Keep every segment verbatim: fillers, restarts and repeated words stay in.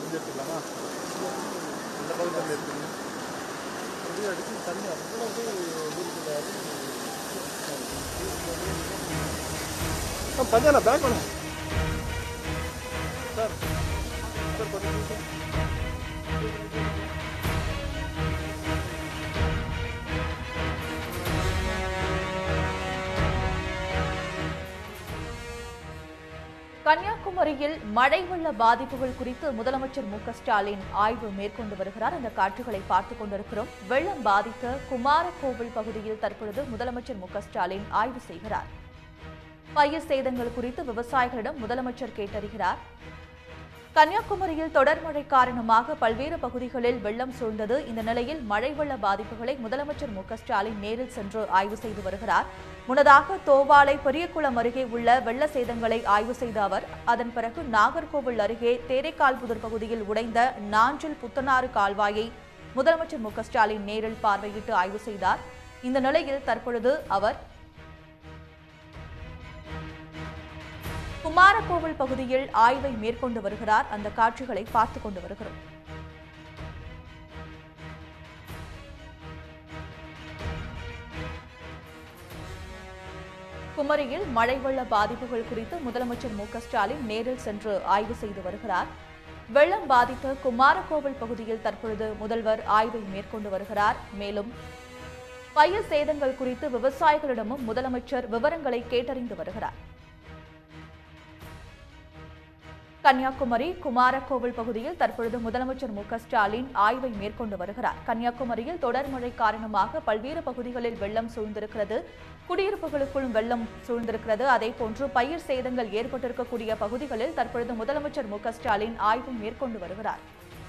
கொஞ்சம் எடுத்துக்கலாமா? அந்த பக்கத்தில் எடுத்துக்கணும். அப்படியே அடிச்சு தண்ணி அவ்வளவு ஊருக்குள்ளாரு. பஞ்சானா பேக் வேணும் சார். சார் கொஞ்சம் கன்னியாகுமரியில் மழை வெள்ள பாதிப்புகள் குறித்து முதலமைச்சர் மு க ஸ்டாலின் ஆய்வு மேற்கொண்டு வருகிறார். அந்த காட்சிகளை பார்த்துக் கொண்டிருக்கிறோம். வெள்ளம் பாதித்த குமாரகோவில் பகுதியில் தற்பொழுது முதலமைச்சர் மு க ஸ்டாலின் ஆய்வு செய்கிறார். பயிர் சேதங்கள் குறித்து விவசாயிகளிடம் முதலமைச்சர் கேட்டறிகிறார். கன்னியாகுமரியில் தொடர் மழை காரணமாக பல்வேறு பகுதிகளில் வெள்ளம் சூழ்ந்தது. இந்த நிலையில் மழை வெள்ள பாதிப்புகளை முதலமைச்சர் மு க ஸ்டாலின் நேரில் சென்று ஆய்வு செய்து வருகிறார். முன்னதாக தோவாளை பெரியகுளம் அருகே உள்ள வெள்ள சேதங்களை ஆய்வு செய்த அவர் அதன் பிறகு நாகர்கோவில் அருகே தேரைக்கால்புதூர் பகுதியில் உடைந்த நாஞ்சில் புத்தனாறு கால்வாயை முதலமைச்சர் மு க ஸ்டாலின் நேரில் பார்வையிட்டு ஆய்வு செய்தார். இந்த நிலையில் தற்பொழுது அவர் குமாரகோவில் பகுதியில் ஆய்வை மேற்கொண்டு வருகிறார். அந்த காட்சிகளை பார்த்துக் கொண்டு வருகிறோம். குமரியில் மழை வெள்ள பாதிப்புகள் குறித்து முதலமைச்சர் மு க ஸ்டாலின் நேரில் சென்று ஆய்வு செய்து வருகிறார். வெள்ளம் பாதித்த குமாரகோவில் பகுதியில் தற்பொழுது முதல்வர் ஆய்வை மேற்கொண்டு வருகிறார். மேலும் பயிர் சேதங்கள் குறித்து விவசாயிகளிடமும் முதலமைச்சர் விவரங்களை கேட்டறிந்து வருகிறார். கன்னியாகுமரி குமாரகோவில் பகுதியில் தற்பொழுது முதலமைச்சர் மு க ஸ்டாலின் ஆய்வை மேற்கொண்டு வருகிறார். கன்னியாகுமரியில் தொடர் மழை காரணமாக பல்வேறு பகுதிகளில் வெள்ளம் சூழ்ந்திருக்கிறது. குடியிருப்புகளுக்குள் வெள்ளம் சூழ்ந்திருக்கிறது. அதேபோன்று பயிர் சேதங்கள் ஏற்பட்டிருக்கக்கூடிய பகுதிகளில் தற்பொழுது முதலமைச்சர் மு க ஸ்டாலின் ஆய்வு மேற்கொண்டு வருகிறார்.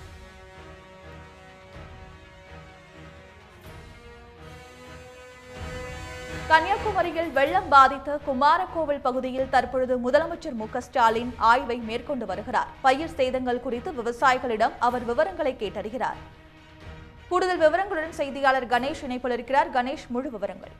கன்னியாகுமரியில் வெள்ளம் பாதித்த குமாரகோவில் பகுதியில் தற்பொழுது முதலமைச்சர் மு க ஸ்டாலின் ஆய்வை மேற்கொண்டு வருகிறார். பயிர் சேதங்கள் குறித்து விவசாயிகளிடம் அவர் விவரங்களை கேட்டறிகிறார். கூடுதல் விவரங்களுடன் செய்தியாளர் கணேஷ் இணைப்பில் இருக்கிறார். கணேஷ், முழு விவரங்கள்.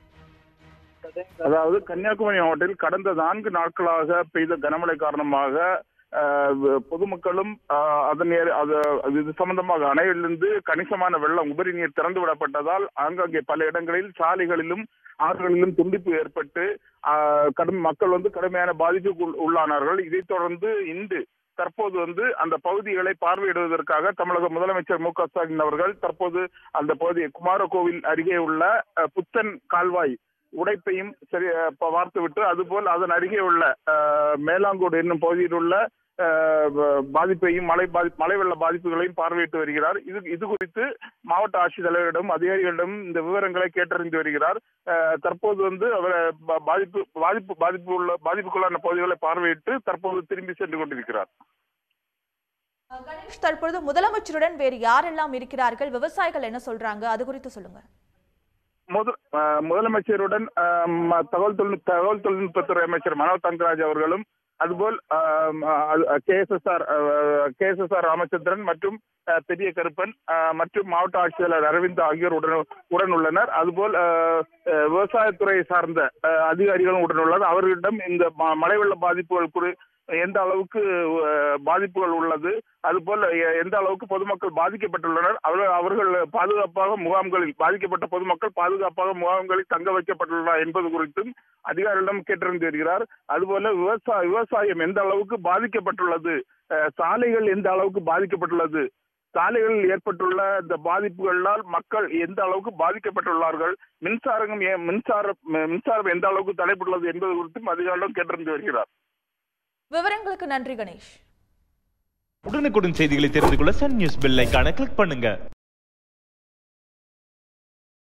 அதாவது கன்னியாகுமரி மாவட்டத்தில் கடந்த நான்கு நாட்களாக பெய்த கனமழை காரணமாக பொதுமக்களும் அதன் இது சம்பந்தமாக அணையிலிருந்து கணிசமான வெள்ளம் உபரி நீர் திறந்து விடப்பட்டதால் ஆங்காங்கே பல இடங்களில் சாலைகளிலும் ஆறுகளிலும் துண்டிப்பு ஏற்பட்டு கடும் மக்கள் வந்து கடுமையான பாதிப்புக்கு உள்ளானார்கள். இதைத் தொடர்ந்து இன்று தற்போது வந்து அந்த பகுதிகளை பார்வையிடுவதற்காக தமிழக முதலமைச்சர் மு க ஸ்டாலின் அவர்கள் தற்போது அந்த பகுதி குமாரகோவில் அருகே உள்ள புத்தன் கால்வாய் உடைப்பையும் சரி பார்த்துவிட்டு அதுபோல் அதன் அருகே உள்ள மேலாங்கோடு என்னும் பகுதியில் உள்ள பாதிப்பையும் மழை பாதி மழை வெள்ள பாதிப்புகளையும் பார்வையிட்டு வருகிறார். இது இது குறித்து மாவட்ட ஆட்சித்தலைவரிடம் அதிகாரிகளிடம் இந்த விவரங்களை கேட்டறிந்து வருகிறார். தற்போது வந்து அவர் பாதிப்பு பாதிப்பு பாதிப்பு உள்ள பாதிப்புக்குள்ளான பகுதிகளை பார்வையிட்டு தற்போது திரும்பி சென்று கொண்டிருக்கிறார். கணேஷ், தற்பொழுது முதலமைச்சருடன் வேறு யாரெல்லாம் இருக்கிறார்கள்? விவசாயிகள் என்ன சொல்றாங்க? அது குறித்து சொல்லுங்க. முதலமைச்சருடன் தகவல் தொழில்நுட்ப தகவல் தொழில்நுட்பத்துறை அமைச்சர் மனோ தங்கராஜ் அவர்களும் அதுபோல் K S S R K S S R Ramachandran மற்றும் பெரிய கருப்பன் மற்றும் மாவட்ட ஆட்சியாளர் அரவிந்த் ஆகியோர் உடன் உடன் உள்ளனர். அதுபோல் விவசாயத்துறை சார்ந்த அதிகாரிகளும் உடன் உள்ளனர். அவர்களிடம் இந்த மழை வெள்ள பாதிப்புகள் குறி எந்த அளவுக்கு பாதிப்புகள் உள்ளது, அதுபோல் எந்த அளவுக்கு பொதுமக்கள் பாதிக்கப்பட்டுள்ளனர், அவர்கள் அவர்கள் பாதுகாப்பாக முகாம்களில் பாதிக்கப்பட்ட பொதுமக்கள் பாதுகாப்பாக முகாம்களில் தங்க வைக்கப்பட்டுள்ளனர் என்பது குறித்தும் அதிகாரிகளிடம் கேட்டறிந்து வருகிறார். அதுபோல விவசாய விவசாயம் எந்த அளவுக்கு பாதிக்கப்பட்டுள்ளது, சாலைகள் எந்த அளவுக்கு பாதிக்கப்பட்டுள்ளது, சாலைகளில் ஏற்பட்டுள்ள இந்த பாதிப்புகளால் மக்கள் எந்த அளவுக்கு பாதிக்கப்பட்டுள்ளார்கள், மின்சாரம் மின்சார மின்சாரம் எந்த அளவுக்கு தடைப்பட்டுள்ளது என்பது குறித்தும் அதிகாரிகளிடம் கேட்டறிந்து வருகிறார். விவரங்களுக்கு நன்றி கணேஷ். உடனுக்குடன் செய்திகளை தெரிந்து கொள்ள சன் நியூஸ் பெல் ஐகானை கிளிக் பண்ணுங்க.